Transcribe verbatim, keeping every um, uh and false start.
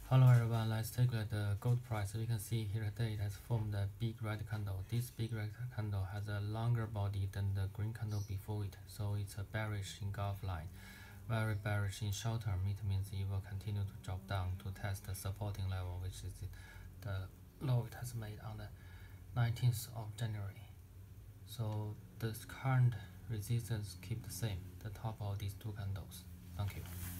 Hello everyone, let's take a look at the gold price. We can see here today it has formed a big red candle. This big red candle has a longer body than the green candle before it, so it's a bearish engulf line. Very bearish in short term. It means it will continue to drop down to test the supporting level, which is the low it has made on the nineteenth of January. So the current resistance keep the same, the top of these two candles. Thank you.